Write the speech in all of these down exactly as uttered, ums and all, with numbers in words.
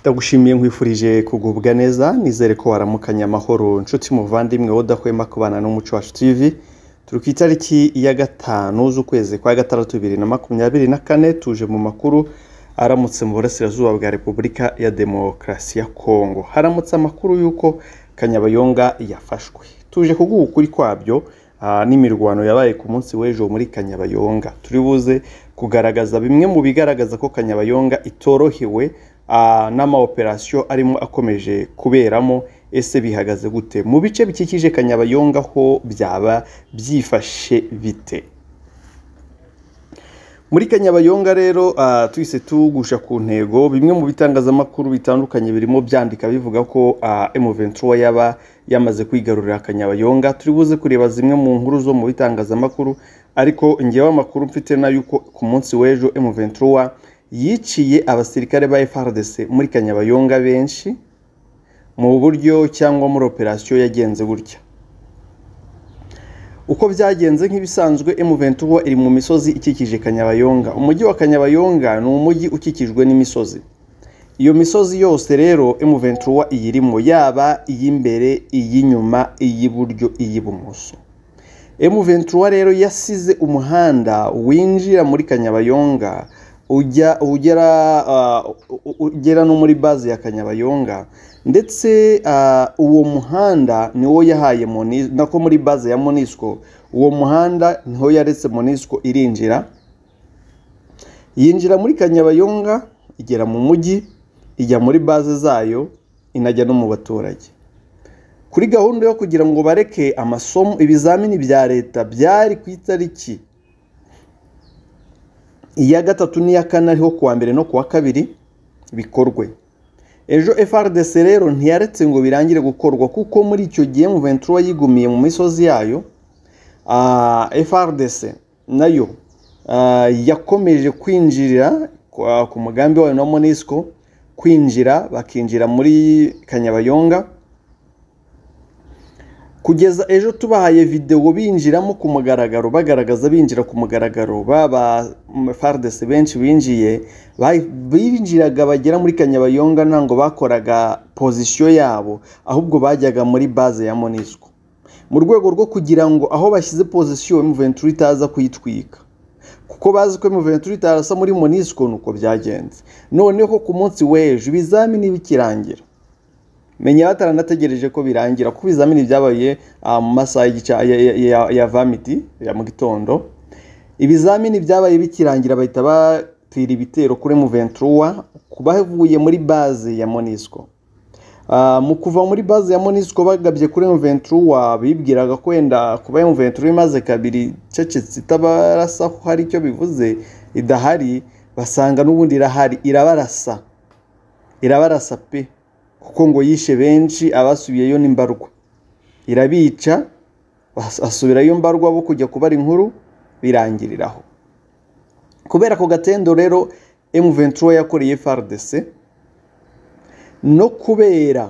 Ndagushimiye nkwifurije kugubwa neza nizere ko waramukanya amahoro nshuti muvandimwe wodahwema kubana n'umuco wacu T V turi ku itariki ya gatanu z'ukwezi kwa gatandatu bibiri na makumyabiri na kane tuje mu makuru aramutse mu burasirazuba bwa Repubulika ya Demokarasi ya Kongo. Haramutse amakuru yuko Kanyabayonga yafashwe. Tuje kuguha ukuri kwabyo n'imirwano yabaye ku munsi w'ejo muri Kanyabayonga. Turi buze kugaragaza bimwe mu bigaragaza ko Kanyabayonga itorohewe n'ama operation arimo akomeje kuberamo. Ese bihagaze gute mu bice bikikije Kanyabayonga ho byaba byifashe bite? Muri Kanyabayonga rero uh, twise tugusha ku ntego bimwe mu bitangazamakuru bitandukanye birimo byandika bivuga ko uh, M vingt-trois yaba yamaze kwigarurira Kanyabayonga. Turi buze kureba zimwe mu nkuru zo mu bitangazamakuru, ariko ngewe amakuru mfite na yuko ku munsi w'ejo M vingt-trois yiciye abasirikare ba F R D C muri Kanyabayonga benshi mu buryo cyangwa muri operation yagenze gutya. Uko byagenze nk'ibisanzwe M vingt-trois iri mu misozi ikikije Kanyabayonga. Umujyi wa Kanyabayonga ni umujyi ukikijwe n'imisozi. Iyo misozi yose rero M vingt-trois iyirimo, yaba iy'imbere, iy'inyuma, iy'iburyo, iy'ibumoso. M vingt-trois rero yasize umuhanda winjira muri Kanyabayonga ujya ugera uh, ugera no muri base ya Kanyabayonga, ndetse uh, uwo muhanda niwo yahaye MONUSCO nako muri base ya MONUSCO. Uwo muhanda niho yaretse MONUSCO irinjira yinjira muri Kanyabayonga, igera mu mujyi, ijya muri base zayo, inajya no mu baturage. Kuri gahunda yo kugira ngo bareke amasomo ibizamini bya leta byari ku itariki iya gatatu n'iya kane ariho kuwa mbere no kuwa kabiri bikorwe. Ejo F R D C rero ntiyaretse ngo birangire gukorwa, kuko muri icyo gihe M vingt-trois yigumiye mu misozi yayo. uh, F R D C nayo uh, yakomeje kwinjirira ku mugambi wayo na MONUSCO, kwinjira bakinjira muri Kanyabayonga, kugeza ejo tubahaye video binjiramo ku mugaragaro, bagaragaza binjira ku mugaragaro. Baba F R D C benshi binjiye binjiraga bagera muri Kanyabayonga ntango bakoraga position yabo, ahubwo bajyaga muri base ya MONUSCO mu rwego rwo kugira ngo aho bashyize position M vingt-trois itaza kuyitwika, kuko bazi ko M vingt-trois itarasa muri MONUSCO. Nuko byagenze. Noneho ku munsi w'ejo ibizamini bikirangira, menya bataranategereje ko birangira, kuko ibizamini byabaye mu uh, masaha y'igica ya, ya, ya, ya vamiti ya mu gitondo. Ibizamini byabaye bikirangira bahita batira ibitero kuri M vingt-trois kubavuye muri base ya MONUSCO. Uh, mu kuva muri base ya MONUSCO bagabye kuri M vingt-trois bibwiraga ko wenda kuba M vingt-trois imaze kabiri cecetse itabarasa ko hari icyo bivuze, idahari. Basanga n'ubundi irahari, irabarasa irabarasa pe, kuko ngo yishe benshi, abasubiyeyo n'imbarwa irabica, asubirayo mbarwa bo kujya kubara inkuru birangiriraho. Kubera ko gatendo rero M vingt-trois yakoreye F R D C, no kubera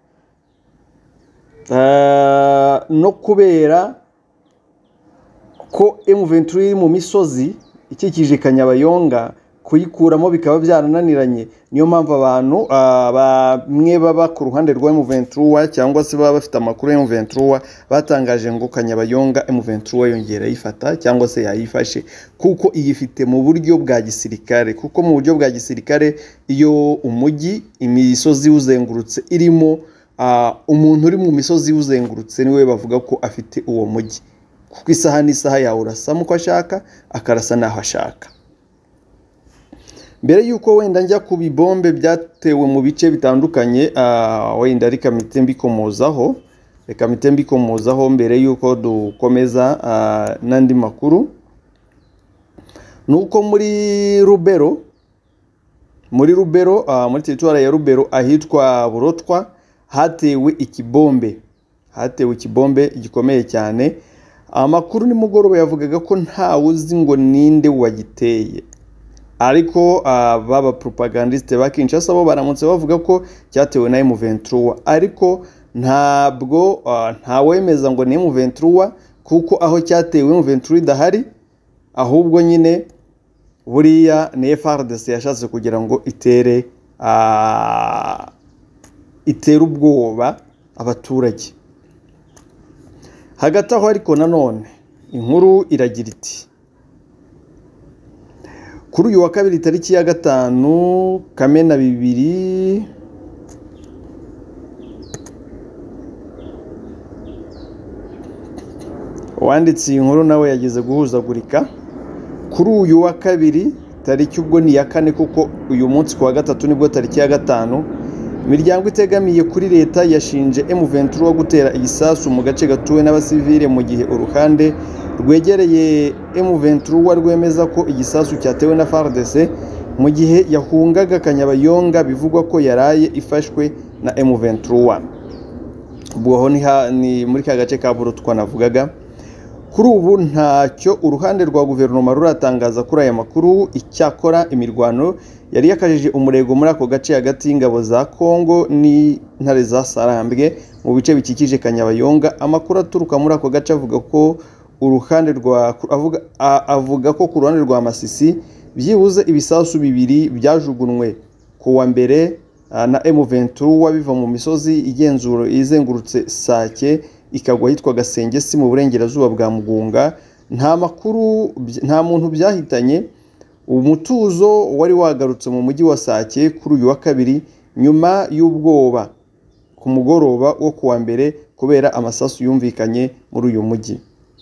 uh, no kubera ko M vingt-trois iri mu misozi ikikije Kanyabayonga, kuyikuramo bikaba byarananiranye. Niyo mpamvu abantu bamwe baba ku ruhande rwa M vingt-trois cyangwa se baba bafite amakuru ya M vingt-trois batangaje ngo Kanyabayonga M vingt-trois yongera yifata cyangwa se yayifashe, kuko iyifite mu buryo bwa gisirikare. Kuko mu buryo bwa gisirikare iyo umujyi imisozi uzengurutse irimo uh, umuntu uri mu misozi uzengurutse niwe bavuga ko afite uwo mujyi, kuko isaha n'isaha yawe urasa uko ashaka, akarasa naho ashaka. Mbere yuko wenda njya ku bibombe byatewe mu bice bitandukanye, uh, wenda reka mitembi komozaho reka mitembi komozaho mbere yuko dukomeza uh, nandi makuru, nuko muri Rubero muri Rubero uh, muri territoire ya Rubero ahitwa Burotwa hatewe ikibombe hatewe ikibombe gikomeye cyane. Amakuru ni mugoroba yavugaga ko nta uzi ngo ninde wagiteye, ariko uh, baba propagandiste ba Kinshasa bo baramutse bavuga ko cyatewe na M vingt-trois, ariko ntabwo uh, ntawemeza ngo ni M vingt-trois, kuko aho cyatewe M vingt-trois idahari, ahubwo nyine buriya ni F R D C yashatse kugira ngo itere itera ubwoba abaturage. Hagati aho ariko nanone inkuru iragira iti kuri uyu wa kabiri tariki ya gatanu Kamena bibiri wanditse iyi nkuru nawe yageze guhuzagurika. Kuri uyu wa kabiri tariki ubwo ni ya kane kuko uyu munsi ku wa gatatu nibwo tariki ya gatanu, imiryango itegamiye kuri leta yashinje M vingt trois gutera igisasu mu gace gatuwe n'abasivile mu gihe uruhande rwegereye M vingt trois rwemeza ko igisasu cyatewe na F A R D C mu gihe yahungaga Kanyabayonga bivugwa ko yaraye ifashwe na M vingt trois. Ubwo ni muri ka gace ka Buro twanavugaga. Kuri ubu ntacyo uruhande rwa guverinoma ruratangaza kuri aya makuru. Icyakora imirwano yari yakajije umurego muri ako gace hagati y'ingabo za Kongo n'intare za Sarambwe mu bice bikikije Kanyabayonga. Amakuru aturuka muri ako gace avuga ko uruhande rwa avuga avuga ko ku ruhande rwa Masisi byibuze ibisasu bibiri byajugunwe ku wa mbere na M vingt trois biva mu misozi igenzuro izengurutse Sake ikagwa hitwa Gasengesi mu burengerazuba bwa Mugunga. Nta makuru nta muntu byahitanye. Umutuzo wari wagarutse mu mujyi wa Sake kuri uyu wa kabiri nyuma y'ubwoba ku mugoroba wo kuwa mbere kubera amasasu yumvikanye muri uyu mujyi.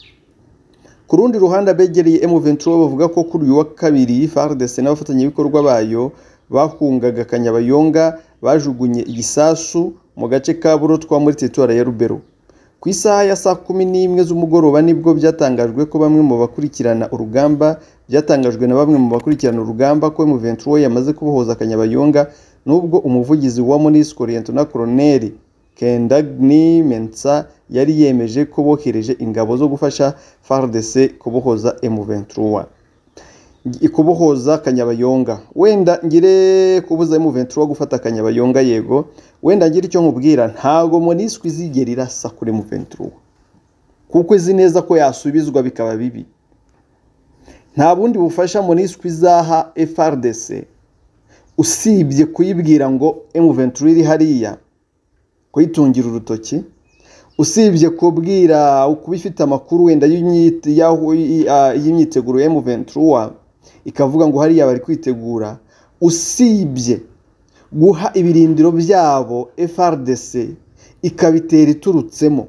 Ku rundi ruhande abegereye M vingt trois bavuga ko kuri uyu wa kabiri F A R D C n'abafatanyabikorwa bayo bahungaga Kanyabayonga bajugunye igisasu mu gace ka Buro twa muri teritwari ya Rubero. Ku isaha ya saa kumi n'imwe z'umugoroba nibwo byatangajwe ko bamwe mu bakurikirana urugamba byatangajwe na bamwe mu bakurikirana urugamba ko M vingt trois yamaze kubohoza Kanyabayonga, nubwo umuvugizi wa MONUSCO Lieutenant Colonel Kendagni Mensa yari yemeje ko bohereje ingabo zo gufasha F A R D C kubohoza M vingt trois ikubohoza Kanyabayonga. Wenda ngire kubuza M vingt trois gufata Kanyabayonga yego, wenda ngire icyo nkubwira, ntago MONUSCO izigera irasa kuri M vingt trois kuko izi neza ko yasubizwa bikaba bibi. Nta bundi bufasha MONUSCO izaha F A R D C usibye kuyibwira ngo M vingt trois iri hariya, kuyitungira urutoki, usibye kubwira kubifite amakuru wenda y'imyiteguro ya M vingt trois ikavuga ngo hariya bari kwitegura, usibye guha ibirindiro byabo F A R D C ikabitera iturutsemo.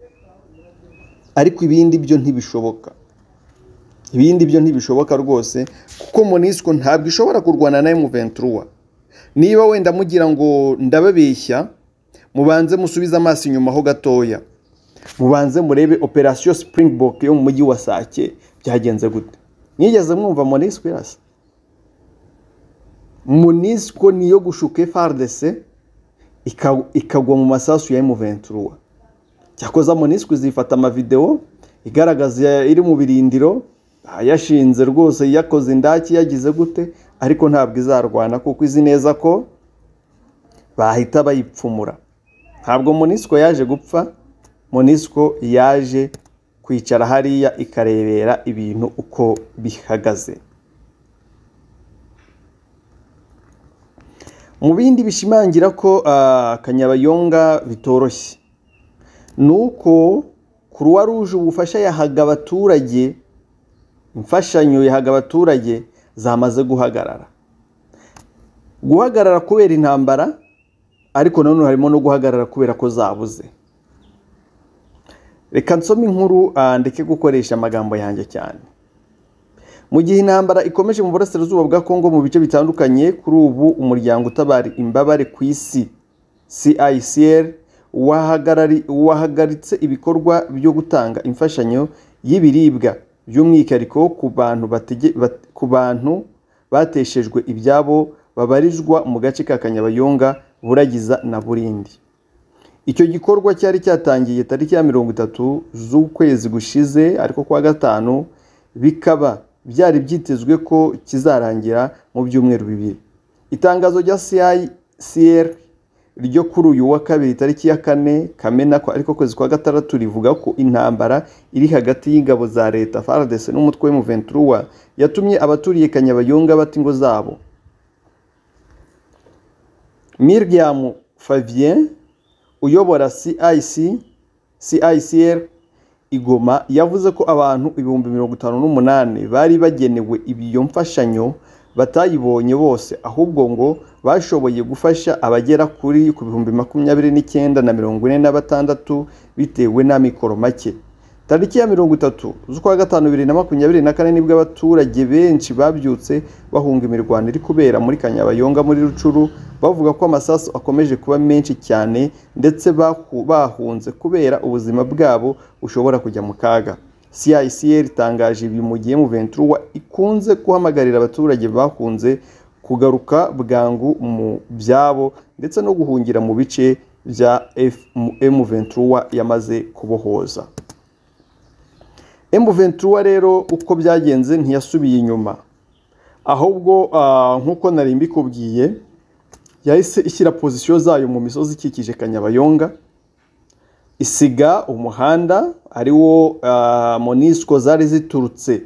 Ariko ibindi byo ntibishoboka, ibindi byo ntibishoboka rwose kuko MONUSCO ntabwo ishobora kurwana na M vingt trois. Niba wenda mugira ngo ndababeshya, mubanze musubiza amaso inyuma ho gatoya, mubanze murebe Operation Springbok yo mu mujyi wa Sake byagenze gute. Nigeze mwumva MONUSCO irasa? MONUSCO niyo gushuka F A R D C ikagwa mu masasu ya M vingt trois. Cyakoza MONUSCO izifata ama video igaragaza iri mu birindiro yashinze rwose yakoze indaki yagize gute, ariko ntabwo izarwana kuko izi neza ko bahita bayipfumura. Ntabwo MONUSCO yaje gupfa, MONUSCO yaje kwicara hariya ikarebera ibintu uko bihagaze. Mu bindi bishimangira ko uh, Kanyabayonga bitoroshye nuko Croix Rouge ubufasha yahaga abaturage, imfashanyo yahaga abaturage zamaze guhagarara. Guhagarara kubera intambara, ariko nanone harimo no guhagarara kubera ko zabuze. Reka nsome inkuru uh, ndeke gukoresha amagambo yanjye cyane. Mu gihe intambara ikomeje mu burasirazuba bwa Kongo mu bice bitandukanye, kuri ubu umuryango utabari imbabare ku isi C I C R wahagarari wahagaritse ibikorwa byo gutanga imfashanyo y'ibiribwa by'umwihariko ku bantu batege bat, ku bantu bateshejwe ibyabo babarizwa mu gace ka Kanyabayonga, Buragiza na Burindi. Icyo gikorwa cyari cyatangiye tariki ya mirongo itatu z'ukwezi gushize, ariko kwa gatanu bikaba byari byitezwe ko kizarangira mu byumweru bibiri. Itangazo rya C I C R ryo kuri uyu wa kabiri tariki ya kane Kamena ko ariko kwezi kwa gatandatu rivuga ko intambara iri hagati y'ingabo za leta F A R D C n'umutwe wa M vingt trois yatumye abaturiye Kanyabayonga bati ngo zabo. Miriam Fabien uyobora C I C C I C R Igoma yavuze ko abantu ibihumbi mirongo itanu n'umunani bari bagenewe ibiyo mfashanyo batayibonye bose, ahubwo ngo bashoboye gufasha abagera kuri ku bihumbi makumyabiri n'icyenda na mirongo ine na batandatu bitewe n'amikoro make. Tariki ya mirongo itatu z'ukwa gatanu bibiri na makumyabiri na kane nibwo abaturage benshi babyutse bahunga imirwano iri kubera muri Kanyabayonga muri Rucuru, bavuga ko amasasu akomeje kuba menshi cyane ndetse bahunze kubera ubuzima bwabo ushobora kujya mu kaga. C I C R itangaje ibi mu gihe M vingt-trois ikunze guhamagarira abaturage bahunze kugaruka bwangu mu byabo ndetse no guhungira mu bice bya M vingt-trois yamaze kubohoza. M vingt-trois rero uko byagenze ntiyasubiye inyuma, ahubwo nkuko nari mbikubwiye yahise ishyira position zayo mu misozi ikikije Kanyabayonga, isiga umuhanda ariwo uh, Monisco zari ziturutse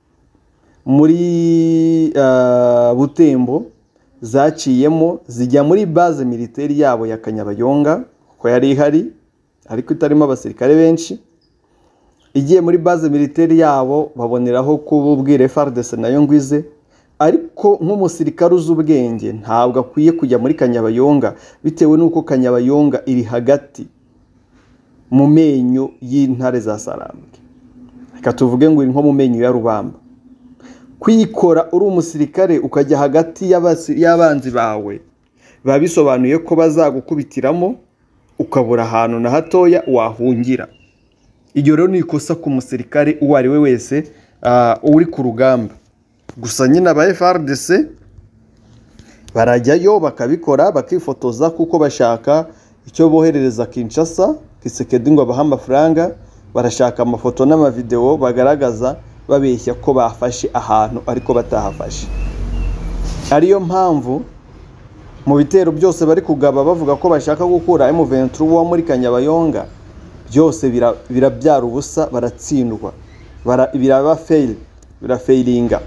muri uh, Butembo zaciyemo zijya muri base militaire yabo ya Kanyabayonga ko yari ihari ariko itarimo abasirikare benshi. Igiye muri base militaire yabo baboneraho kububwira F A R D C nayo ngwize, ariko nk'umusirikare uzubwenge ntabwo akwiye kujya muri Kanyabayonga bitewe nuko Kanyabayonga iri hagati mu menyo y'intare za Sarambwe, reka tuvuge ngo iri nko mu menyo ya Rubamba. Kwikora uri umusirikare ukajya hagati y'abanzi bawe babisobanuye ko bazagukubitiramo ukabura ahantu na hatoya wahungira. Iryo rero ni ikosa ku musirikare uwo ari we wese uh, uri ku rugamba. Gusa nyine aba F A R D C barajyayo bakabikora bakifotoza kuko bashaka icyo boherereza Kinshasa. Kisekedi ngo abaha amafaranga, barashaka amafoto n'amavideo bagaragaza babeshya ko bafashe ahantu ariko batahafashe. Ariyo mpamvu mu bitero byose bari kugaba bavuga ko bashaka gukura M vingt-trois muri Kanyabayonga, byose birabyara ubusa, baratsindwa, biraba fail, birafailinga.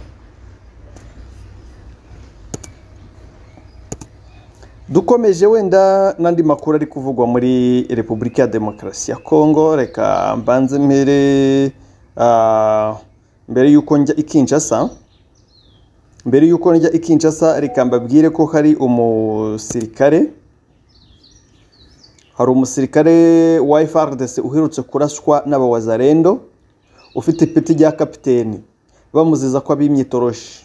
Dukomeje wenda nandi makuru ari kuvugwa muri Repubulika ya Demokarasi ya Kongo, reka mbanze mbere uh, mbere yuko njya ikinshasa mbere yuko njya ikinshasa reka mbabwire ko hari umusirikare hari umusirikare wa F A R D C uherutse kuraswa n'abawazarendo ufite ipeti rya kapiteni bamuziza ko abimye toroshi.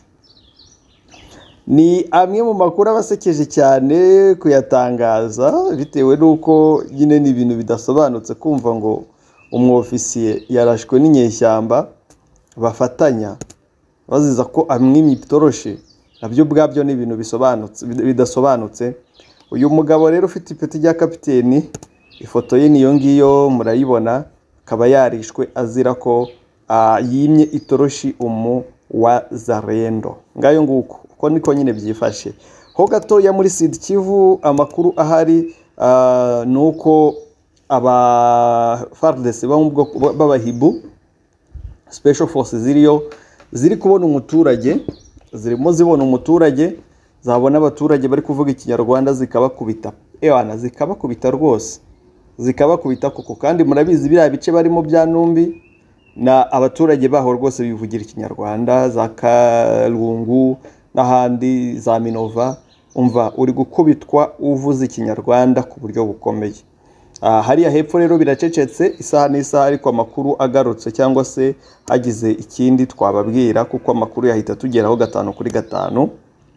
Ni amwe mu makuru abasekeje cyane kuyatangaza bitewe nuko nyine ni ibintu bidasobanutse kumva ngo umwofisiye yarashwe n'inyeshyamba bafatanya baziza ko amwimye toroshi, nabyo bwabyo ni ibintu bisobanutse bidasobanutse. Uyu mugabo rero ufite ipeti rya kapiteni, ifoto ye niyo ngiyo murayibona, akaba yarishwe azira ko uh, yimye itoroshi umu wa Zarendo. Ngayo nguko uko niko nyine byifashe. Ho gato ya muri Sud Kivu amakuru ahari uh, nuko aba F A R D C b'abahibu Special Forces ziriyo ziri kubona umuturage, zirimo zibona umuturage, zabona abaturage bari kuvuga ikinyarwanda zikabakubita. Ewana zikabakubita rwose, zikabakubita kuko kandi murabizi biriya bice barimo bya Numbi na abaturage baho rwose bivugira ikinyarwanda, za Kalungu n'ahandi za Minova. Umva uri gukubitwa uvuze ikinyarwanda ku buryo bukomeye. Uh, hariya hepfo rero biracecetse isaha n'isaha, ariko amakuru agarutse cyangwa se hagize ikindi twababwira kuko amakuru yahita tugeraho gatanu kuri gatanu.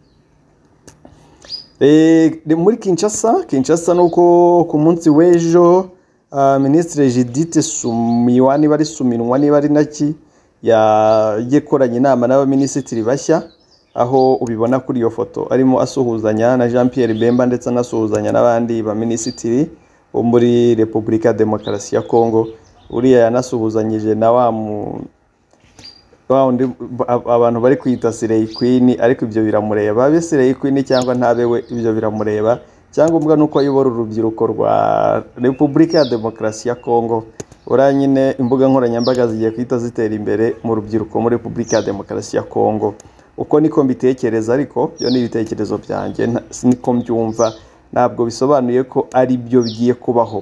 E, muri Kinshasa Kinshasa nuko ku munsi w'ejo uh, Ministre Judith Suminwa niba ari Suminwa niba ari naki yagikoranye inama n'abaminisitiri bashya, aho ubibona kuri iyo foto arimo asuhuzanya na Jean Pierre Bemba ndetse anasuhuzanya n'abandi ba minisitiri bo muri Repubulika ya Demokarasi ya Kongo. Uriya yanasuhuzanyije na wa mu bawundi abantu bari kwita Sirey Queen, ariko ibyo biramureba abe Sirey Queen cyangwa ntabewe, ibyo biramureba. Cyangwa mbwa nuko ayobora urubyiruko rwa Repubulika ya Demokarasi ya Kongo. Uranyine imbuga nkoranyambaga zigiye kwita zitera imbere mu rubyiruko muri Repubulika ya Demokarasi ya Kongo. Uko niko mbitekereza, ariko byo ni ibitekerezo byanjye, niko mbyumva ntabwo bisobanuye ko ari byo bigiye kubaho.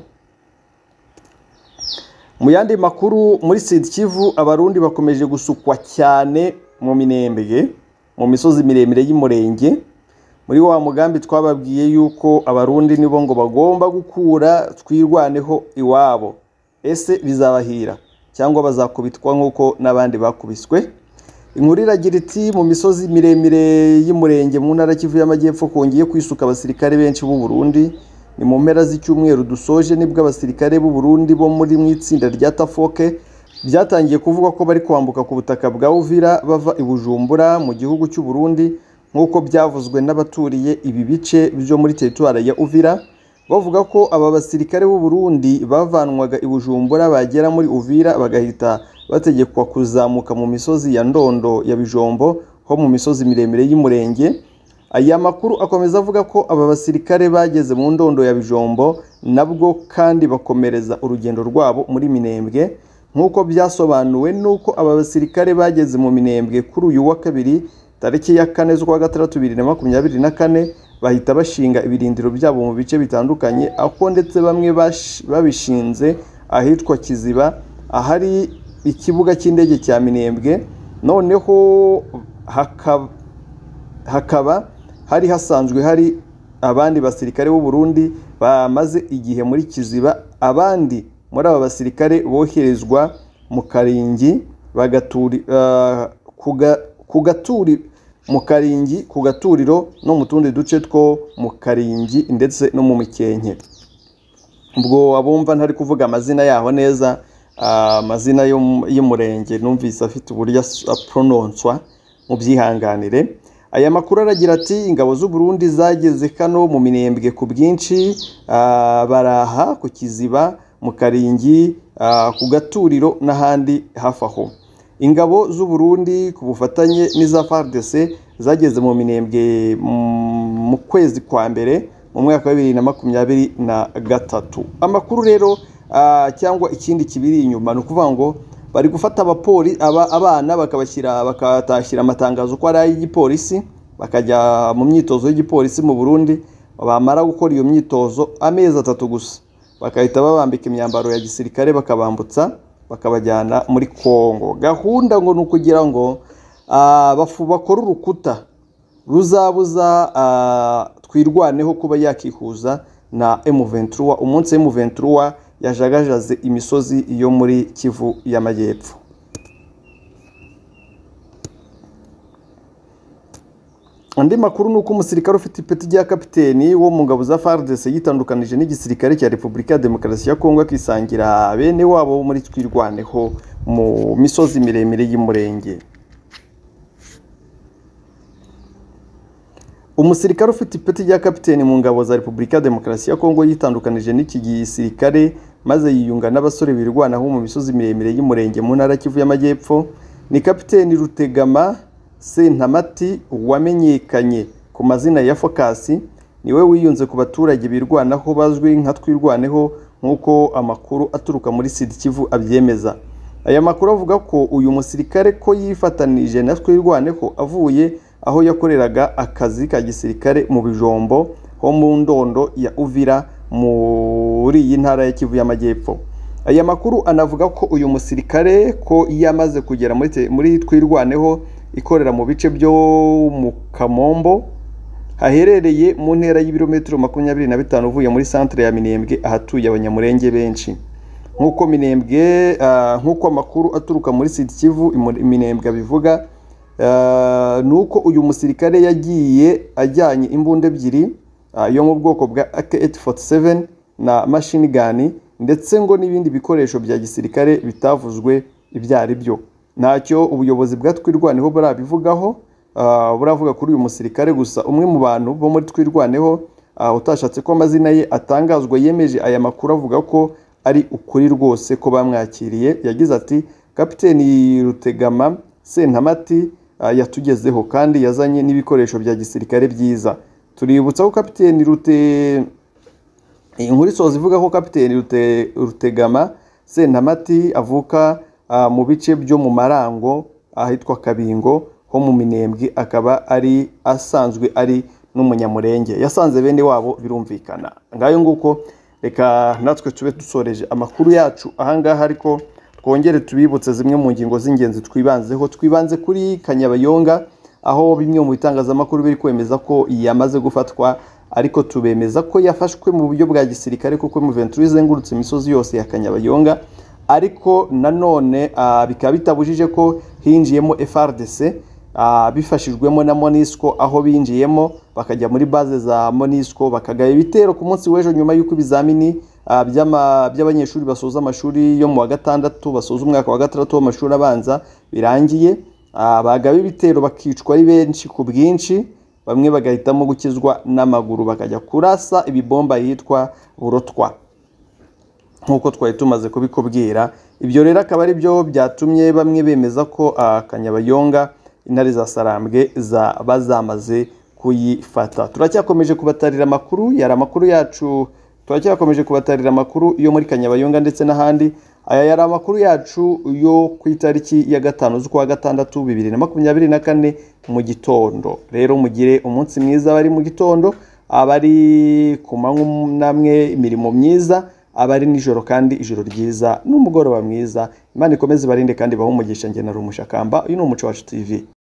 Mu yandi makuru, muri Sud Kivu abarundi bakomeje gusukwa cyane mu Minembwe, mu misozi miremire y'Umurenge. Muri wa mugambi twababwiye yuko abarundi nibo ngo bagomba gukura twirwaneho iwabo. Ese bizabahira cyangwa bazakubitwa nk'uko n'abandi bakubiswe? Inkuru iragira iti mu misozi miremire y'Umurenge mu ntara Kivu y'Amajyepfo kongeye kwisuka abasirikare benshi b'u Burundi. Ni mu mpera z'icyumweru dusoje nibwo abasirikare b'u Burundi bo muri mu itsinda rya Tafoke byatangiye kuvuga ko bari kwambuka ku butaka bwa Uvira bava i Bujumbura mu gihugu cy'u Burundi, nk'uko byavuzwe n'abaturiye ibi bice byo muri teritwari ya Uvira. Bavuga ko aba basirikare b'u Burundi bavanwaga i Bujumbura bagera muri Uvira bagahita bategekwa kuzamuka mu misozi ya Ndondo ya Bijombo ho mu misozi miremire y'Umurenge. Aya makuru akomeza avuga ko aba basirikare bageze mu Ndondo ya Bijombo nabwo kandi bakomereza urugendo rwabo muri Minembwe, nk'uko byasobanuwe nuko aba basirikare bageze mu Minembwe kuri uyu wa kabiri tariki ya kane z'ukwa gatandatu bibiri na makumyabiri na kane, bahita bashinga ibirindiro byabo mu bice bitandukanye, aho ndetse bamwe babishinze ahitwa Kiziba ahari ikibuga cy'indege cya Minembwe. Noneho hakaba, hakaba hari hasanzwe hari abandi basirikare b'u Burundi bamaze igihe muri Kiziba. Abandi muri aba basirikare boherezwa mu Karingi bagaturi uh, kuga kugaturi mu Karingi ku gaturiro no mu tundi duce two mu Karingi ndetse no mu Mikenke. Ubwo abumva ntari kuvuga amazina yaho neza, amazina uh, y'Umurenge numvise afite uburyo aprononswa mu byihanganire. Aya makuru aragira ati ingabo z'u Burundi zageze kano mu Minembwe ku bwinshi, uh, baraha ku Kiziba, mu Karingi, uh, ku gaturiro n'ahandi hafi aho. Ingabo z'u Burundi ku bufatanye n'iza F A R D C zageze mu Minembwe mu kwezi kwa mbere mu mwaka wa bibiri na makumyabiri na gatatu. Amakuru rero uh, cyangwa ikindi kibiri inyuma ni ukuvuga ngo bari gufata abapoli aba abana bakabashyira bakatashyira amatangazo ko ari ay'igipolisi, bakajya mu myitozo y'igipolisi mu Burundi. Bamara gukora iyo myitozo amezi atatu gusa bakahita babambika imyambaro ya gisirikare bakabambutsa bakabajyana muri Kongo. Gahunda ngo nukugira ngo bafu bakora urukuta ruzabuza twirwaneho kuba yakihuza na M vingt-trois umunsi M vingt-trois yajagajaze imisozi yo muri Kivu y'Amajyepfo. Andi makuru nuko umusirikare ufite ipeti rya kapiteni wo mu ngabo za F A R D C yitandukanije n'igisirikare cya Repubulika ya Demokarasi ya Kongo akisangira bene wabo muri twirwaneho mu misozi miremire y'Umurenge. Umusirikare ufite ipeti rya kapiteni mu ngabo za Repubulika ya Demokarasi ya Kongo yitandukanije n'iki gisirikare maze yiyunga n'abasore birwanaho mu misozi miremire y'Umurenge mu ntara Kivu y'Amajyepfo ni Kapiteni Rutegama Sentamati wamenyekanye ku mazina ya Focus. Niwe wiyunze ku baturage birwanaho bazwi nka twirwaneho nk'uko amakuru aturuka muri Sud Kivu abyemeza. Aya makuru avuga ko uyu musirikare ko yifatanije na twirwaneho avuye aho yakoreraga akazi ka gisirikare mu Bijombo ho mu Ndondo ya Uvira muri iyi ntara ya Kivu y'Amajyepfo. Aya makuru anavuga ko uyu musirikare ko yamaze kugera muri muri twirwaneho ikorera mu bice byo mu Kamombo haherereye mu ntera y'ibirometero makumyabiri na bitanu uvuye muri centre ya Minembwe ahatuye abanyamurenge benshi. Nkuko Minembwe uh, nkuko amakuru aturuka muri Sud Kivu Minembwe bivuga, uh, nuko uyu musirikare yagiye ajyanye imbunda ebyiri uh, yo mu bwoko bwa A K eight forty-seven na machine gun ndetse ngo n'ibindi bikoresho bya gisirikare bitavuzwe ibyari byo. Ntacyo ubuyobozi bwa twirwaneho burabivugaho, uh, buravuga kuri uyu musirikare gusa. Umwe mu bantu bo muri twirwaneho uh, utashatse ko amazina ye atangazwa yemeje aya makuru avuga ko ari ukuri rwose ko bamwakiriye. Yagize ati Kapiteni Rutegama Sentamati uh, yatugezeho kandi yazanye n'ibikoresho bya gisirikare byiza. Tuributsa ko Kapiteni Rute inkuru isoza ivuga ko Kapiteni Rute Rutegama Sentamati avuka uh, mu bice byo mu Marango ahitwa Kabingo ho mu Minembwe, akaba ari asanzwe ari n'umunyamurenge, yasanze bene wabo birumvikana. Ngayo nguko reka natwe tube dusoreje amakuru yacu ahangaha, ariko twongere tubibutse zimwe mu ngingo z'ingenzi twibanzeho. Twibanze kuri Kanyabayonga, aho bimwe mu bitangazamakuru biri kwemeza ko yamaze gufatwa, ariko tubemeza ko yafashwe mu buryo bwa gisirikare kuko M vingt-trois izengurutse imisozi yose ya Kanyabayonga, ariko nanone bikaba bitabujije ko hinjiyemo F A R D C bifashijwemo na MONUSCO, aho binjiyemo bakajya muri base za MONUSCO bakagaya ibitero ku munsi w'ejo nyuma y'uko ibizamini by'abanyeshuri basoza amashuri yo mu wa gatandatu basoza umwaka wa gatandatu w'amashuri abanza birangiye. Bagaba ibitero bakicwa ari benshi ku bwinshi, bamwe bagahitamo gukizwa n'amaguru bakajya kurasa ibibomba yitwa burotwa nk'uko twari tumaze kubikubwira. Ibyo rero akaba ari byo byatumye bamwe bemeza ko Kanyabayonga intare za Sarambwe bazamaze kuyifata. Turacyakomeje kubatarira amakuru, yari amakuru yacu, turacyakomeje kubatarira amakuru yo muri Kanyabayonga ndetse n'ahandi. Aya yari amakuru yacu yo ku itariki ya gatanu z'ukwa gatandatu bibiri na makumyabiri na kane mu gitondo. Rero mugire umunsi mwiza bari mu gitondo, abari ku manywa namwe imirimo myiza, abari nijoro kandi ijoro ryiza n'umugoroba mwiza. Imana ikomeze barinde kandi bahe umugisha. Njye na Rumushakamba, uyu ni Umuco Wacu T V.